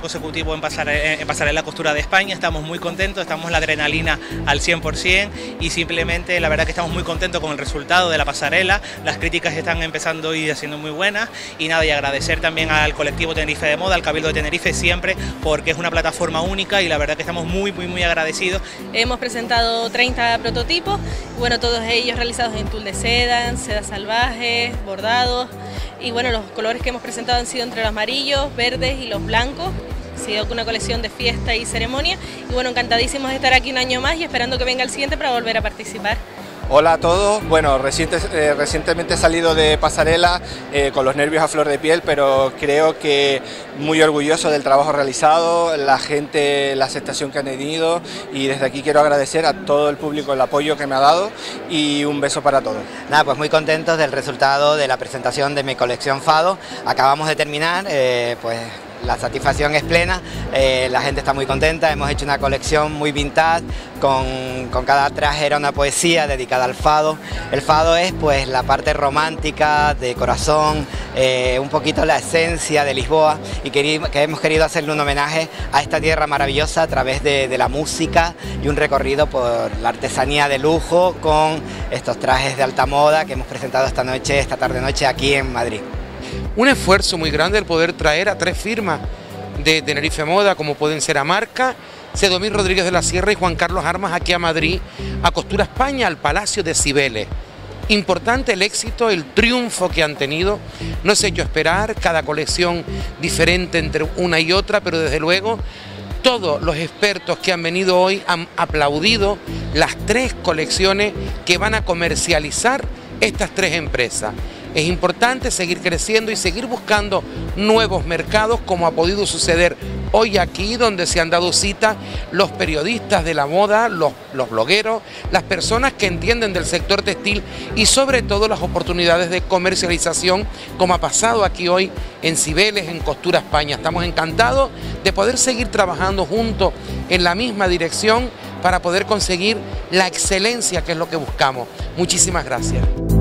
consecutivo en Pasarela Costura de España. Estamos muy contentos, estamos la adrenalina al 100% y simplemente la verdad que estamos muy contentos con el resultado de la pasarela. Las críticas están empezando a ir siendo muy buenas y nada, y agradecer también al colectivo Tenerife de Moda, al Cabildo de Tenerife siempre, porque es una plataforma única y la verdad que estamos muy agradecidos. Hemos presentado 30 prototipos, bueno, todos ellos realizados en tul de seda, seda salvaje, bordados, y bueno, los colores que hemos presentado han sido entre los amarillos, verdes y los blancos. Ha sido una colección de fiesta y ceremonia y bueno, encantadísimos de estar aquí un año más y esperando que venga el siguiente para volver a participar. Hola a todos, bueno, recientemente he salido de pasarela con los nervios a flor de piel, pero creo que muy orgulloso del trabajo realizado, la gente, la aceptación que han tenido, y desde aquí quiero agradecer a todo el público el apoyo que me ha dado y un beso para todos. Nada, pues muy contentos del resultado de la presentación de mi colección Fado. Acabamos de terminar, pues la satisfacción es plena, la gente está muy contenta, hemos hecho una colección muy vintage, con cada traje era una poesía dedicada al fado. El fado es pues la parte romántica, de corazón, un poquito la esencia de Lisboa, y que hemos querido hacerle un homenaje a esta tierra maravillosa a través de la música y un recorrido por la artesanía de lujo con estos trajes de alta moda que hemos presentado esta tarde-noche aquí en Madrid. Un esfuerzo muy grande el poder traer a 3 firmas de Tenerife Moda, como pueden ser Amarca, Cedomir Rodríguez de la Sierra y Juan Carlos Armas, aquí a Madrid, a Costura España, al Palacio de Cibeles. Importante el éxito, el triunfo que han tenido, no se ha hecho esperar, cada colección diferente entre una y otra, pero desde luego todos los expertos que han venido hoy han aplaudido las 3 colecciones que van a comercializar estas 3 empresas. Es importante seguir creciendo y seguir buscando nuevos mercados, como ha podido suceder hoy aquí, donde se han dado cita los periodistas de la moda, los blogueros, las personas que entienden del sector textil y sobre todo las oportunidades de comercialización, como ha pasado aquí hoy en Cibeles, en Costura España. Estamos encantados de poder seguir trabajando juntos en la misma dirección para poder conseguir la excelencia, que es lo que buscamos. Muchísimas gracias.